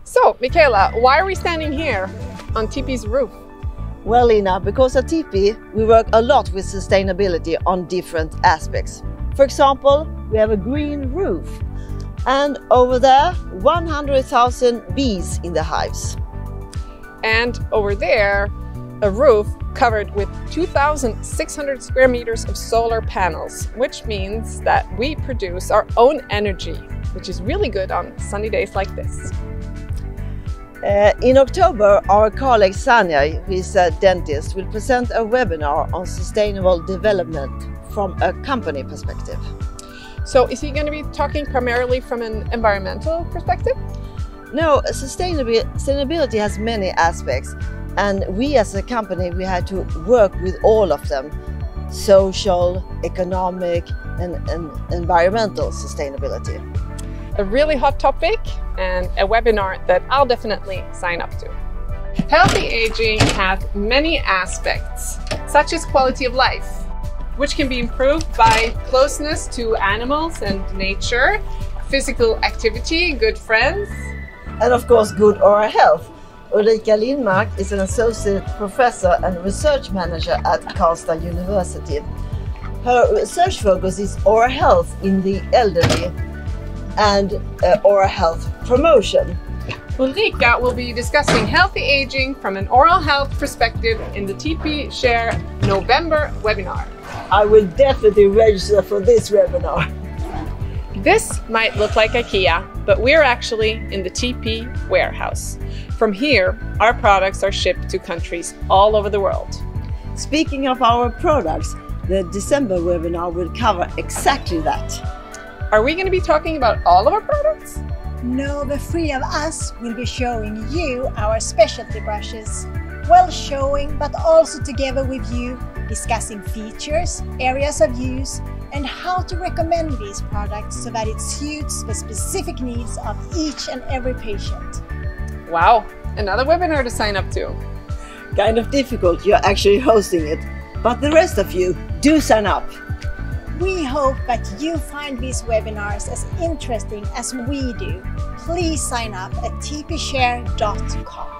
So, Michaela, why are we standing here on TP's roof? Well, Lina, because at TP we work a lot with sustainability on different aspects. For example, we have a green roof, and over there 100,000 bees in the hives. And over there, a roof covered with 2,600 square meters of solar panels, which means that we produce our own energy, which is really good on sunny days like this. In October, our colleague Sanja, who is a dentist, will present a webinar on sustainable development from a company perspective. So is he going to be talking primarily from an environmental perspective? No, sustainability has many aspects, and we as a company, we had to work with all of them: social, economic and environmental sustainability. A really hot topic and a webinar that I'll definitely sign up to. Healthy aging has many aspects, such as quality of life, which can be improved by closeness to animals and nature, physical activity, good friends, and of course good oral health. Ulrika Lindmark is an associate professor and research manager at Karlstad University. Her research focus is oral health in the elderly and oral health promotion. Ulrika will be discussing healthy aging from an oral health perspective in the TP Share November webinar. I will definitely register for this webinar. This might look like IKEA, but we're actually in the TP warehouse. From here, our products are shipped to countries all over the world. Speaking of our products, the December webinar will cover exactly that. Are we going to be talking about all of our products? No, the three of us will be showing you our specialty brushes. Well, showing, but also together with you, discussing features, areas of use, and how to recommend these products so that it suits the specific needs of each and every patient. Wow, another webinar to sign up to. Kind of difficult, you're actually hosting it, but the rest of you, do sign up. We hope that you find these webinars as interesting as we do. Please sign up at tpshare.com.